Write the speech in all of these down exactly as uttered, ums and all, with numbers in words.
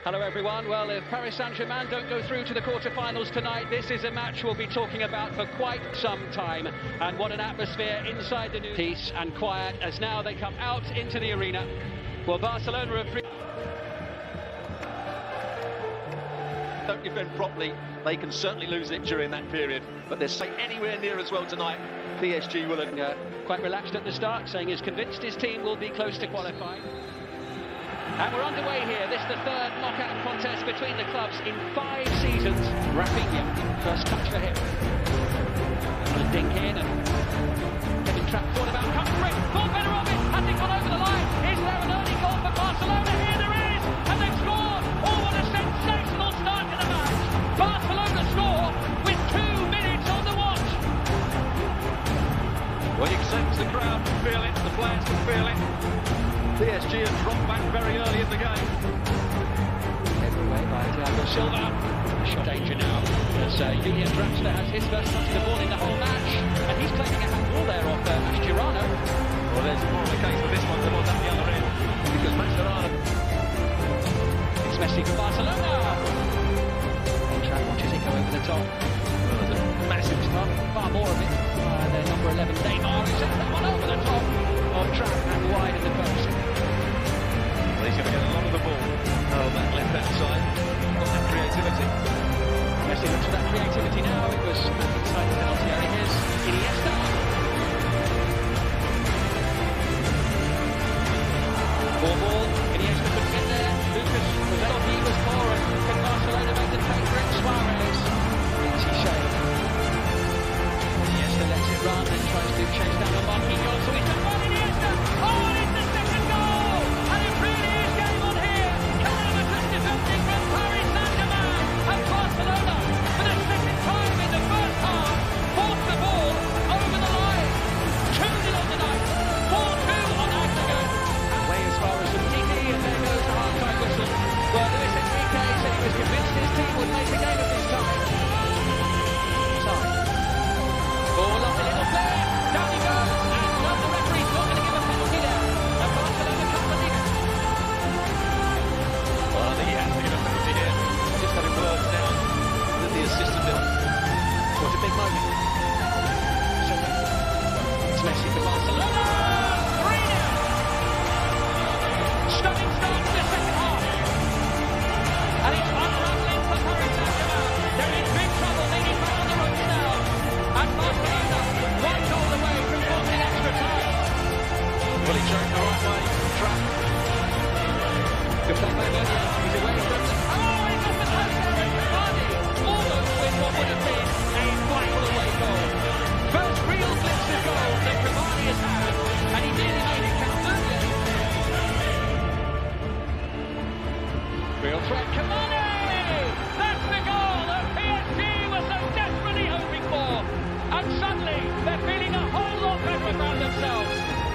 Hello everyone. Well, if Paris Saint-Germain don't go through to the quarter-finals tonight, this is a match we'll be talking about for quite some time. And what an atmosphere inside the new peace and quiet as now they come out into the arena. Well, Barcelona are free. Don't defend properly, they can certainly lose it during that period. But they're safe anywhere near as well tonight. P S G will have uh, quite relaxed at the start, saying he's convinced his team will be close to qualifying. And we're underway here. This is the third knockout contest between the clubs in five seasons. Rafinha, first touch for him. He'll dink in and getting trapped forward about comes free. Ball better of it. Has it gone over the line? Is there an early goal for Barcelona? Here there is. And they've scored. Oh, what a sensational start to the match. Barcelona score with two minutes on the watch. Well, you can sense the crowd can feel it. The players can feel it. P S G have dropped back very early in the game. Headed away by Thiago Silva. Shot danger now as uh, Julian Draxler has his first touch of the ball in the whole match. And he's claiming a handball there off uh, Mascherano. Well, there's more of a case for this one than was at the other end. Because Mascherano... It's Messi for Barcelona. Track watches it go over the top. Well, there's a massive start. Far more of it. Uh, their number eleven, Neymar, who sends that one over the top of Track and wide in the post. Well, he's going to get a lot of the ball on that left-hand side. Got that creativity. Messi looks for that creativity now. It was inside the penalty area. Here's Iniesta. Ball ball. Iniesta couldn't get there. Lucas was out. He was more. Can Barcelona make the take for it? Suarez. Easy shave. Iniesta lets it run and tries to chase down the Marquinhos. So he's done one. Iniesta. Oh, and it's the second goal. And it really is game on here. Calamitous defending from Paris Saint-Germain. And Barcelona, for the second time in the first half, forced the ball over the line. two nil on the night. four two on aggregate. Way as far as Umtiti, and there goes the half-time whistle. Well, Luis Enrique said he was convinced his team would make the game at this time. Sorry. Ball up a little play. Down he goes. And well, the referee's not going to give a penalty there. And Barcelona come to lead it. Well, I think he has to give a penalty here. Just having words down with the assistant bill. What a big moment. So, it's Messi for Barcelona. three nil. Stunning start to the second half. And it's unravelling for Paris Saint-Germain. They're in big trouble. They need back on the ropes now. And Barcelona, one goal away from forcing extra time. Well, he choked the right way. Trap. Good play by Vernier. He's away from... Oh, he's off the post there. And Cavani almost with what would have been a vital away goal. First real glimpse of goal that Cavani has had. And he nearly made it count earlier. Real threat, Cavani! That's the goal that P S G was so desperately hoping for. And suddenly, they're feeling a whole lot better about themselves.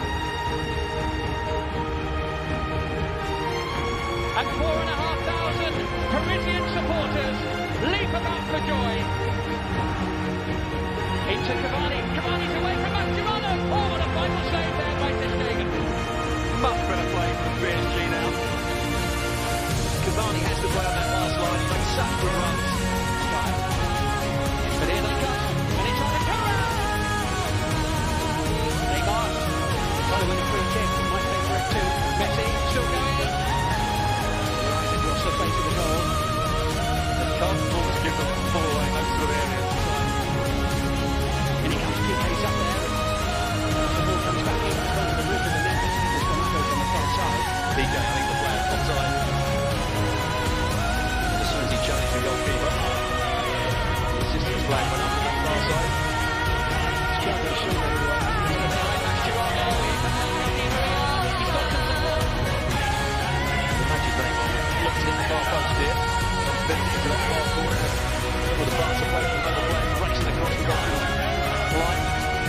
And four and a half thousand Parisian supporters leap about for joy. Into Cavani. Cavani's away from Mascherano. Oh, what a final save there by Ter Stegen. Much better play from P S G now. Cavani has to play on that last line. He makes such good runs. But here they come. And it's on the corner. Neymar trying to win a free kick. Might pay for it too. Messi still going. Right across the face of the goal. The can't almost give them the ball away in those sort of areas. And he comes to pace up there. The ball comes back in. It's going to the roof of the net. This one goes on the far side. D J, I think the player offside. As soon as he challenged the goalkeeper, the assistant's flag went up on that far side. Thiago Silva. Imagine Neymar looked in the far post here. Bending into that far corner. With the Barca player, another player racing across the goal line.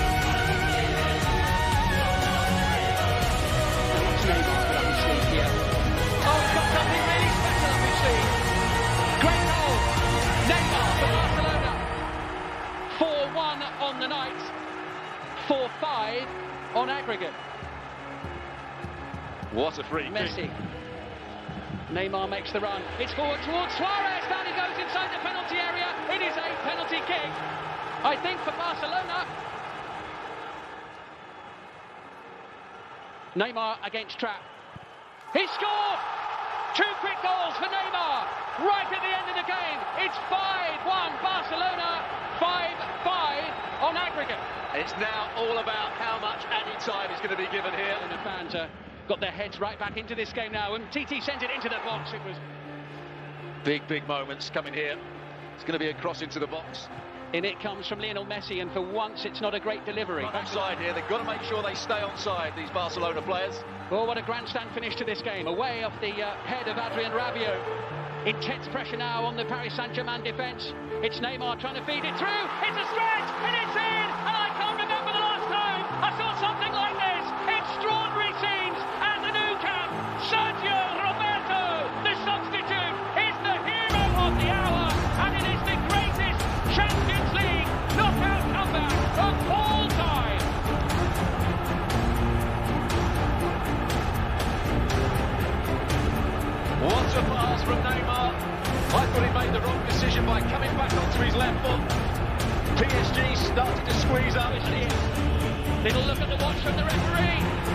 What's Neymar put up his sleeve here? Oh, he's got something really special up his sleeve. Great goal. Neymar for Barcelona. four one on the night. four five on aggregate. What a free Messi. kick. Neymar makes the run. It's forward towards Suarez. Down he goes inside the penalty area. It is a penalty kick, I think, for Barcelona. Neymar against Trapp. He scored! Two quick goals for Neymar right at the end of the game. It's five one Barcelona, five five on aggregate. It's now all about how much added time is going to be given here. And the fans uh, got their heads right back into this game now, and Titi sends it into the box. It was big, big moments coming here. It's going to be a cross into the box. In it comes from Lionel Messi, and for once it's not a great delivery. Right onside here, they've got to make sure they stay onside, these Barcelona players. Oh, what a grandstand finish to this game. Away off the uh, head of Adrien Rabiot. Intense pressure now on the Paris Saint-Germain defence. It's Neymar trying to feed it through. It's a stretch, and it's in! And I can't remember the last time I saw something like this. Extraordinary scenes at the Nou Camp. Sergio Roberto, the substitute, is the hero of the hour, and it is the greatest Champions League knockout comeback of all time. What a pass from Neymar. I thought he made the wrong decision by coming back onto his left foot. P S G started to squeeze up. Little look at the watch from the referee.